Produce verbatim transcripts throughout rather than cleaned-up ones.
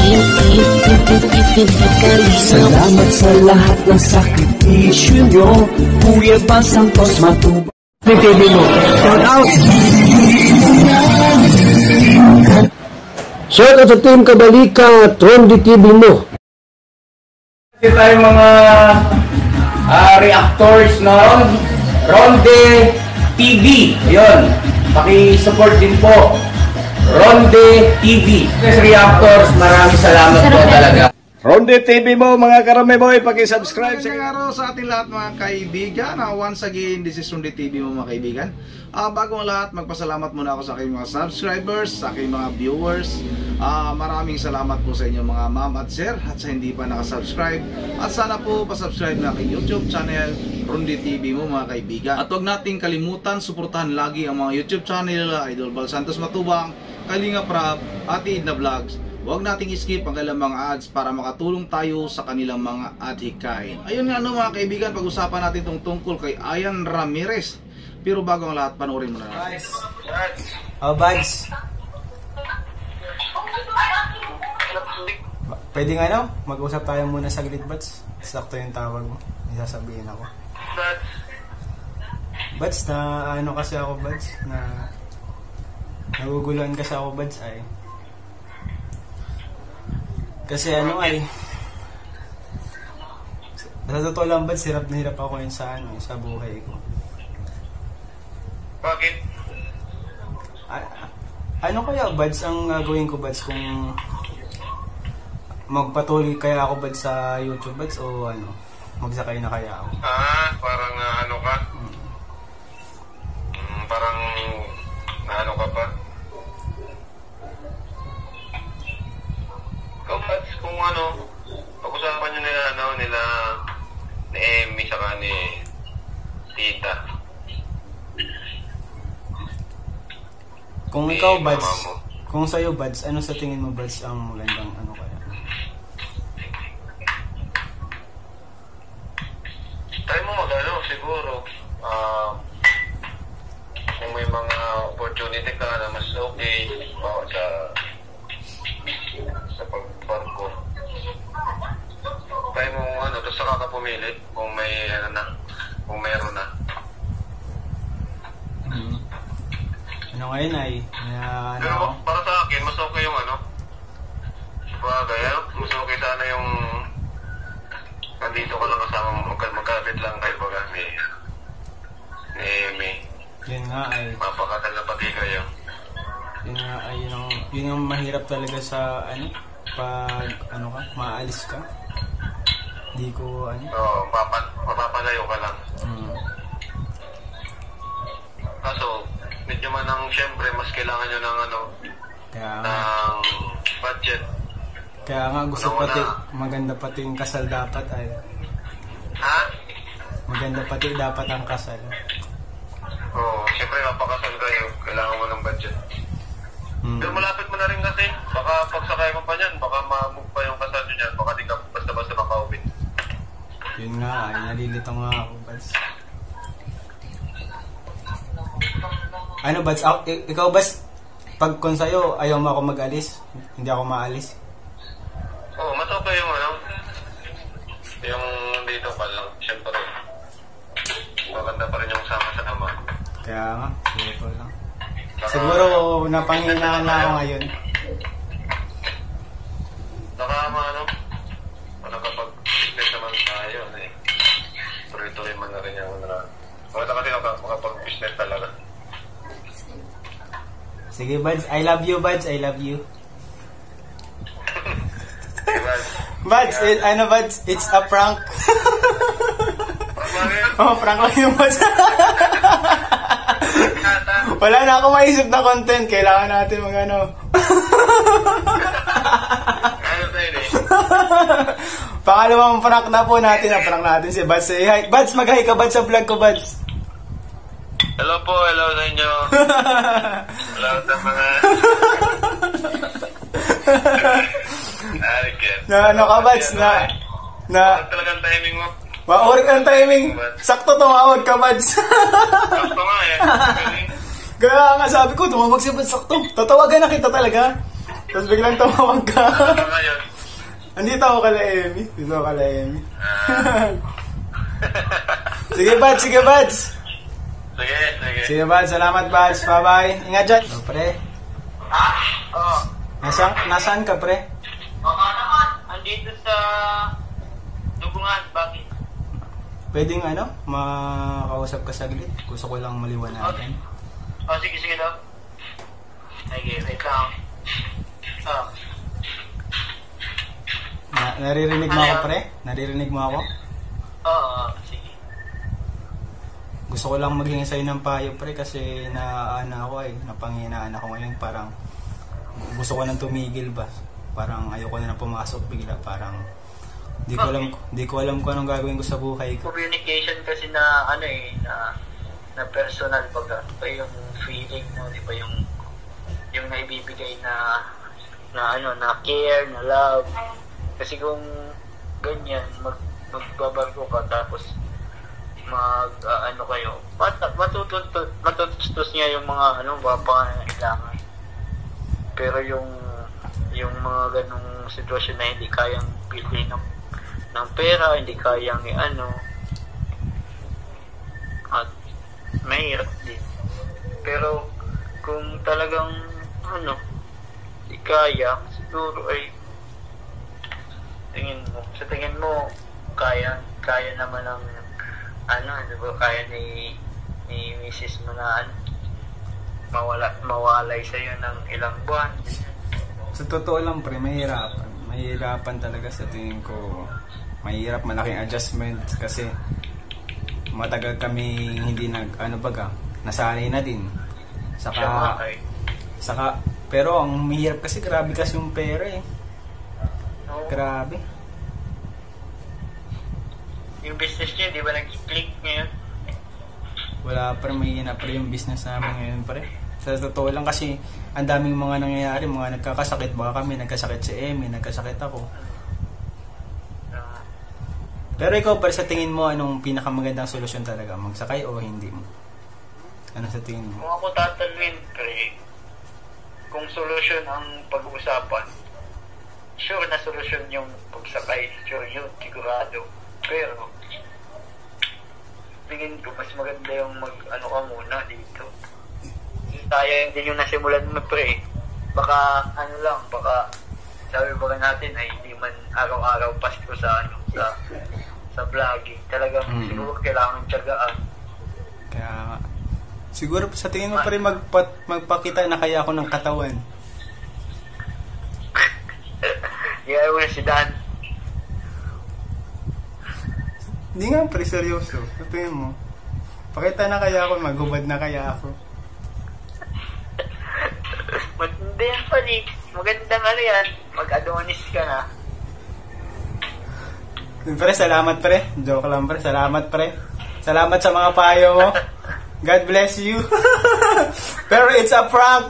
Salamat sa lahat ng sakripisyo nyo, Kuya Bal Santos Matubang. T V mo, shout out! Shout out sa Team Kabalika at Ronde T V mo. Kasi tayong mga uh, reactors na Ronde T V. Ayun, paki-support din po. Ronde T V. Reactors, maraming salamat po talaga. Ronde T V mo mga karame boy, paki-subscribe sa araw sa ating lahat mga kaibigan. Uh, once again, this is Ronde T V mo mga kaibigan. Uh, bago ang lahat, magpasalamat muna ako sa aking mga subscribers, sa aking mga viewers. Uh, maraming salamat po sa inyo mga ma'am at sir, at sa hindi pa nakasubscribe. At sana po pasubscribe na aking YouTube channel, Ronde T V mo mga kaibigan. At huwag nating kalimutan, suportahan lagi ang mga YouTube channel, Idol Bal Santos Matubang, Kalinga Prab, Ate Edna Vlogs. Huwag nating skip ang kanilang mga ads para makatulong tayo sa kanilang mga adhikain. Ayun nga no mga kaibigan, pag-usapan natin itong tungkol kay Ian Ramirez. Pero bago ang lahat, panoorin mo na natin. Oh, Buds. Pwede nga no? Mag-usap tayo muna sa gilid, Buds. Sakto yung tawag mo. May sasabihin ako. Buds, na ano kasi ako, Buds, na naguguluhan kasi ako, Buds, ay kasi ano ay sa totoo lang, Buds, hirap na hirap ako yun sa ano, sa buhay ko. Bakit? A- ano kaya, Buds, ang gagawin ko, Buds, kung magpatuloy kaya ako, Buds, sa YouTube, Buds, o ano, magsakay na kaya ako? Ah, parang uh, ano ka? Hmm. Mm, parang ano ka pa? Ikaw, Buds, kung ano, pag-usapan nyo nila, ano, nila, ni Emmy, saka ni Tita. Kung ikaw, Buds, kung sa'yo, Buds, ano sa tingin mo, Buds, ang magandang ano kaya? Tayo mo mag-ano, siguro, ah, uh, kung may mga opportunity ka na mas okay, baka sa sa pagbarko. Tayo mo, ano, tapos saka ka pumili kung may, ano na, kung mayroon na. Hmm. Ano ngayon ay, na, ano? Pero para sa akin, mas okay yung ano, bagay, ano, mas okay sana yung nandito ka lang kasama, magka, magkapit lang kayo baga ni, ni Amy. Yun nga ay, mapakatal na pati kayo. Yun nga ay, yun ang, yun ang mahirap talaga sa, ano, pag, ano ka, maalis ka. Hindi ko, ano? Oo, mapap mapapalayo ka lang. Hmm. Kaso, medyo man ang, syempre, mas kailangan nyo ng, ano, kaya, ng budget. Kaya nga gusto ano pati, na, maganda pati yung kasal dapat ay. ha? Maganda pati dapat ang kasal. Oo, syempre, mapakasal kayo. Kailangan mo ng budget. Hmm. Pero malapit mo na rin kasi, baka pagsakay mo pa niyan, baka ma-move pa yung kasal nyo niyan, baka di ka basta-basta makauwi. Yun nga, ay nalilito nga ako, Buds. Ano, Buds? Ako, ikaw, Buds, pag kung sa'yo, ayaw mo ako mag-alis, hindi ako maalis. Oo, mas okay yung ano, yung dito pa lang, syempre. Maganda pa rin yung sama-sama. Kaya nga, siguro lang. Siguro, napanghinaan na ako ngayon. Saka, ano, nakapag-business naman tayo, eh. Tuloy-tuloy man na rin yung ano. Maganda kasi nakapag-business talaga. Sige, Buds, I love you, Buds, I love you. Hey, Buds. Buds, it, ano, Buds, it's a prank. Oh, prank lang yung Buds. Wala na ako maisip na content. Kailangan natin mag ano. Ano tayo eh? Pangalawang prank na po natin. Na prank natin si Buds. Say hi. Buds, mag-hi ka, Buds, sa vlog ko, Buds. Hello po, hello sa inyo. Hello sa mga... na ano ka, Buds, na... na talagang timing mo. Maorik ang timing. Sakto tumawag ka, Buds. Sakto nga eh. Kaya nga sabi ko, tumawag si Buds, sakto. Tatawagan na kita talaga. Tapos biglang tumawag ka. Ano ngayon? Andito ako kala Emmy. Dito ako kala Emmy. Sige, Bads. Sige, Bads. Sige, sige. Sige, Bads. Salamat, Bads. Bye-bye. Ingat dyan. Oh, pre. Ha? Oo. Nasa, nasaan ka, pre? Baka naman. Andito sa Dugungan. Bakit? Pwedeng ano, makausap ka saglit. Gusto ko lang maliwanagan. Oh, sige, sige daw. Sige, wait lang. Oh. Na, naririnig mo ako, pre? Naririnig mo ako? Oo, sige. Gusto ko lang maghingi sa'yo ng payo, pre, kasi naana ako eh. Napanghinaan ako ngayon. Parang gusto ko nang tumigil ba? Parang ayoko na nang pumasok bigla. Parang di ko alam, di ko alam kung anong gagawin ko sa buhay ko. Communication kasi na ano eh, na, na personal baga. Di ba yung feeling mo, di ba yung yung naibibigay na na ano, na care, na love. Kasi kung ganyan, mag, magbabarko ka tapos mag, uh, ano kayo, mat, matututos, matutustos niya yung mga, ano, mga pangangailangan. Pero yung, yung mga ganong sitwasyon na hindi kayang pili ng, ng pera, hindi kayang, eh, ano, at mahirap din. Pero, kung talagang, ano, hindi kaya, siguro ay, tingin mo, sa tingin mo, kaya, kaya naman ng, ano, ano ba, kaya ni, ni misis mo na, ano, mawala, mawalay sa'yo ng ilang buwan. Sa totoo lang, pre, mahirapan. Mahirapan talaga sa tingin ko. Mahirap, malaking adjustment kasi matagal kami hindi nag, ano baga, nasanay na din. Saka, saka, pero ang mahirap kasi, grabe kasi yung pera eh. Grabe. Yung business niya, di ba nag-click ngayon? Wala pa rin, mahina pa rin yung business namin ngayon pa rin. Sa totoo lang kasi, ang daming mga nangyayari, mga nagkakasakit. Baka kami, nagkasakit si Emmy, nagkasakit ako. Pero ikaw, para sa tingin mo, anong pinakamagandang solusyon talaga? Magsakay o hindi mo? Ano sa tingin mo? Kung ako tatanungin, pre, kung solusyon ang pag-uusapan, sure na solusyon yung pagsakay, sure yun, sigurado. Pero, tingin ko, mas maganda yung mag-ano ka muna dito. Sayang din yung nasimulan mo, pre. Baka, ano lang, baka, sabi ba natin ay hindi man araw-araw Pasko sa, ano, sa, sa vlogging. Talagang mm-hmm. siguro kailangan tiyagaan. Kaya, siguro sa tingin mo pa rin magpa, magpakita na kaya ako ng katawan. Yeah, wala si Dan. Hindi nga, pre, seryoso. Sa tingin mo, pakita na kaya ako, maghubad na kaya ako. Maganda yan pa, Nick. Magandang ano yan. Mag-adonis ka na. Pre, salamat, pre. Joke lang, pre. Salamat, pre. Salamat sa mga payo mo. God bless you. Pero it's a prank.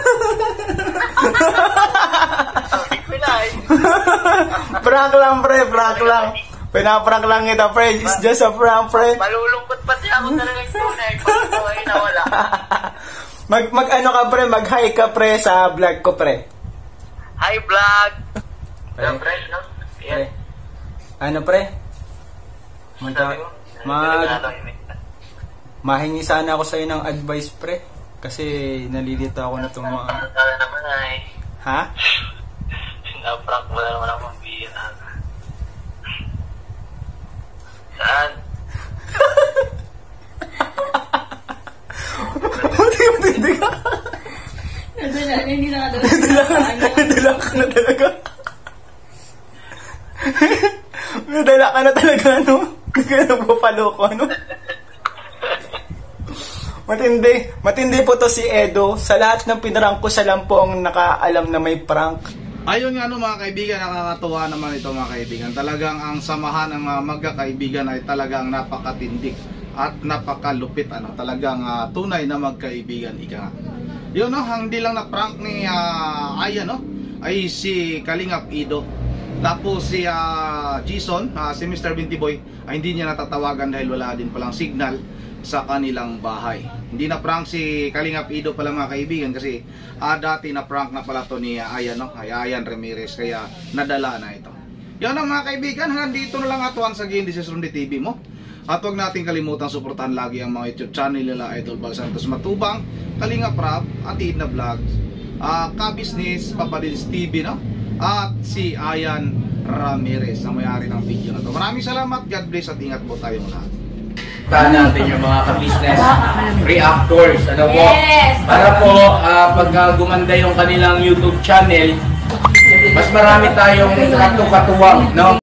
Prank lang, pre. Prank lang. Pinaprank lang kita, pre. It's just a prank, pre. Malulungkot pati ako talaga yung tunay. Pag-buhay na wala. Mag, mag ano ka, pre? Mag-hi ka, pre, sa vlog ko, pre. Hi, vlog. Pre. No, pre, no? Pre. Ano, pre? Mag, mag, mahingi sana ako sa'yo ng advice, pre. Kasi nalilito ako na itong mga... Sana naman ay... Ha? Sinaprank mo na naman ako ang biyan. Saan? Hindi ka. Nadala, hindi na kadala. Nadala ka na talaga. Nadala ka na talaga, ano? Hindi ka nagpapaloko, ano? Matindi. Matindi po to si Edo. Sa lahat ng pinrank ko, siya lang po ang nakaalam na may prank. Ayun nga no mga kaibigan, nakakatuwa naman ito mga kaibigan. Talagang ang samahan ng mga magkakaibigan ay talagang napakatindik at napakalupit, ano, talagang uh, tunay na magkaibigan ika. Yun no, hindi lang na prank ni uh, Aya no, ay si Kalingap Ido. Tapos si uh, Jason, uh, si Mister Binti Boy ay hindi niya natatawagan dahil wala din palang signal sa kanilang bahay. Hindi na prank si Kalingap Ido pala mga kaibigan kasi uh, dati na prank na pala to ni uh, Ayan no, ay Ayan Ramirez, kaya nadala na ito. Yan ang mga kaibigan, hanggang dito na lang at once again, this is Ronde T V mo. At huwag natin kalimutan suportahan lagi ang mga YouTube channel nila Idol Bal Santos Matubang, Kalinga Prab, at Idna Vlogs, uh, Ka-Business, Papadils T V, no? At si Ayan Ramirez ang may-ari ng video na to. Maraming salamat, God bless at ingat po tayong lahat. Tahan natin yung mga ka-business reactors, ano po? Yes! Para po uh, pag uh, gumanda yung kanilang YouTube channel, mas marami tayong katu-katuwang, no?